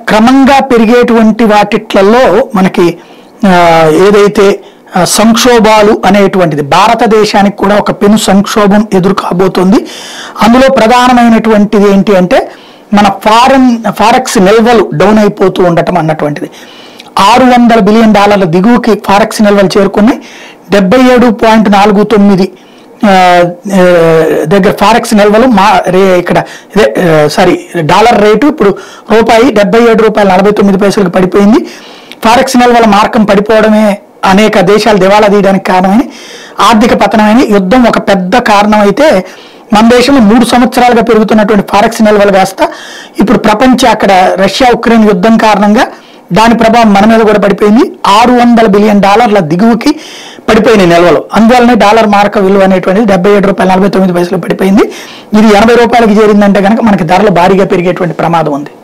క్రమంగా పెరిగేటువంటి వాటిట్లలో మనకి ఏదైతే సంక్షోభాలు అనేటువంటిది భారతదేశానికి కూడా ఒక పెను సంక్షోభం ఎదురు కాబోతుంది. అందులో ప్రధానమైనటువంటిది ఏంటి అంటే మన ఫారెక్స్ నిల్వలు డౌన్ అయిపోతూ ఉండటం అన్నటువంటిది. $600 బిలియన్ దిగువకి ఫారెక్స్ నిల్వలు చేరుకున్నాయి. 77.49 దగ్గర ఫారెక్స్ నిల్వలు ఇక్కడ డాలర్ రేటు ఇప్పుడు రూపాయి $77.49 పడిపోయింది. ఫారెక్స్ నిల్వల మార్కం పడిపోవడమే అనేక దేశాలు దివాళా తీయడానికి కారణమని, ఆర్థిక పతనమని, యుద్ధం ఒక పెద్ద కారణం అయితే మన దేశంలో 3 సంవత్సరాలుగా పెరుగుతున్నటువంటి ఫారెక్స్ నిల్వలు కాస్త ఇప్పుడు అక్కడ రష్యా ఉక్రెయిన్ యుద్ధం కారణంగా దాని ప్రభావం మన మీద కూడా పడిపోయింది. $600 బిలియన్ దిగువకి పడిపోయిన నిల్వలు. అందువల్లనే డాలర్ మార్క విలువ అనేటువంటిది $77.49 పడిపోయింది. ఇది $80 చేరిందంటే కనుక మనకి ధరలు భారీగా పెరిగేటువంటి ప్రమాదం ఉంది.